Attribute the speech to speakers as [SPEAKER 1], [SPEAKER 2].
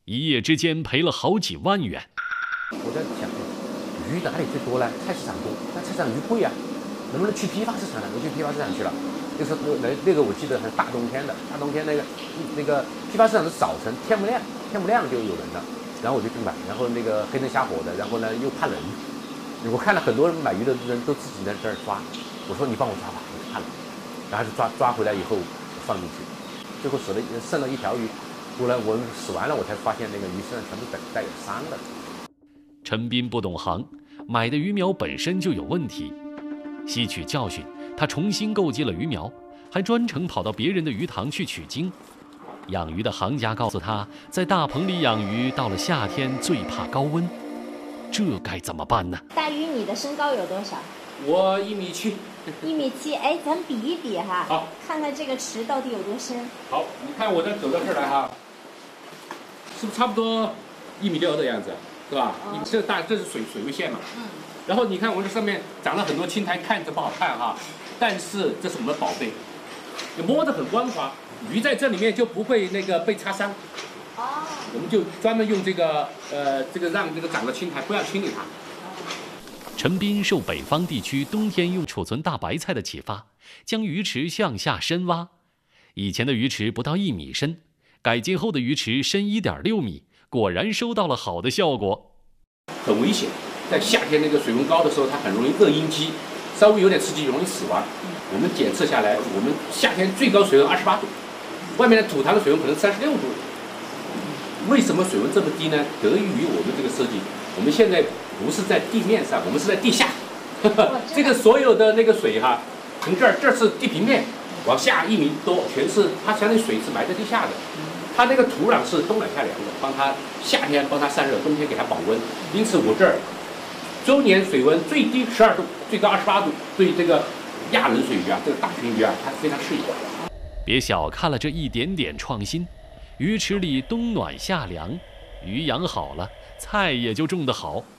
[SPEAKER 1] 一夜之间赔了好几万元。
[SPEAKER 2] 我在想，鱼哪里最多呢？菜市场多，但菜市场鱼贵啊，能不能去批发市场呢？我去批发市场去了，就是那个我记得还是大冬天的，大冬天那个批发市场的早晨天不亮就有人了，然后我就去买，然后那个黑灯瞎火的，然后呢又怕冷，我看到很多人买鱼的人都自己在这儿抓，我说你帮我抓吧，我怕冷，然后就抓回来以后放进去，最后剩了一条鱼，后来我死完了，我才发现那个鱼身上全部带有伤的。
[SPEAKER 1] 陈斌不懂行，买的鱼苗本身就有问题。吸取教训，他重新购进了鱼苗，还专程跑到别人的鱼塘去取经。养鱼的行家告诉他，在大棚里养鱼，到了夏天最怕高温，这该怎么办呢？
[SPEAKER 3] 大鱼，你的身高有多少？
[SPEAKER 4] 我1.7米。
[SPEAKER 3] 1.7米，哎，咱比一比哈，
[SPEAKER 4] 好，
[SPEAKER 3] 看看这个池到底有多深。
[SPEAKER 4] 好，你看我这走到这儿来哈，是不是差不多1.6米的样子？是吧？这是水位线嘛。然后你看我这上面长了很多青苔，看着不好看哈，但是这是我们的宝贝，你摸着很光滑，鱼在这里面就不会被擦伤。我们就专门用这个让这个长了青苔，不要清理它。
[SPEAKER 1] 陈斌受北方地区冬天用储存大白菜的启发，将鱼池向下深挖。以前的鱼池不到1米深，改进后的鱼池深1.6米。果然收到了好的效果。
[SPEAKER 4] 很危险，在夏天那个水温高的时候，它很容易饿阴肌，稍微有点刺激容易死亡。我们检测下来，我们夏天最高水温28度，外面的土塘的水温可能36度。为什么水温这么低呢？得益于我们这个设计，我们现在不是在地面上，我们是在地下。这个所有的那个水哈，从这是地平面，往下1米多，全是它相当于水是埋在地下的。它那个土壤是冬暖夏凉的，帮它夏天帮它散热，冬天给它保温。因此我这儿周年水温最低12度，最高28度，对这个亚冷水鱼啊，这个大群鱼啊，它非常适宜。
[SPEAKER 1] 别小看了这一点点创新，鱼池里冬暖夏凉，鱼养好了，菜也就种得好。